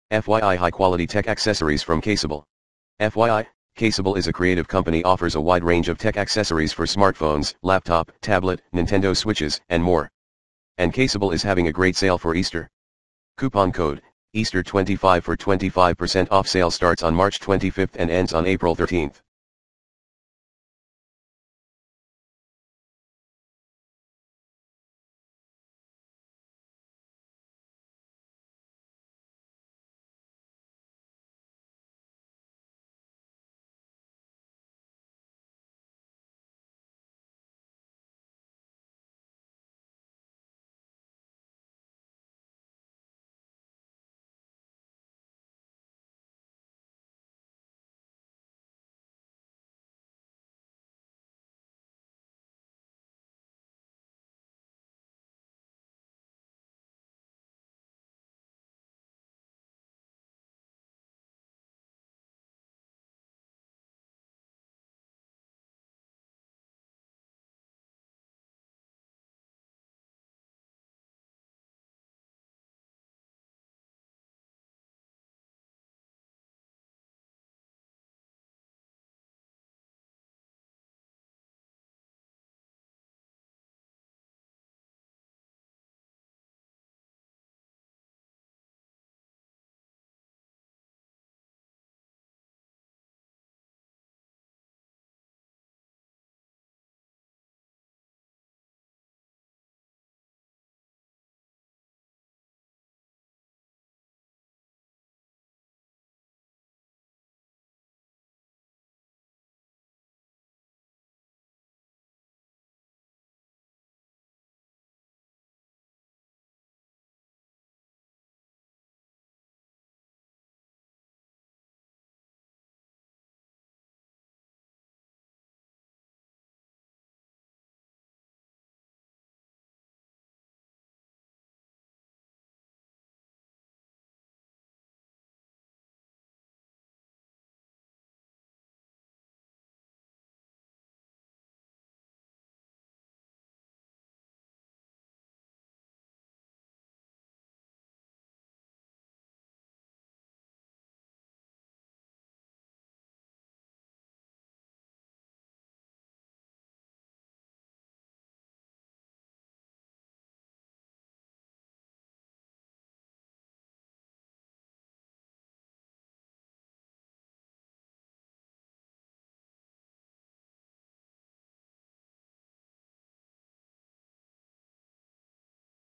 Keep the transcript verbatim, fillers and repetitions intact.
F Y I, high quality tech accessories from Caseable. F Y I, Caseable is a creative company, offers a wide range of tech accessories for smartphones, laptop, tablet, Nintendo Switches, and more. And Caseable is having a great sale for Easter. Coupon code, Easter twenty-five for twenty-five percent off. Sale starts on March twenty-fifth and ends on April thirteenth.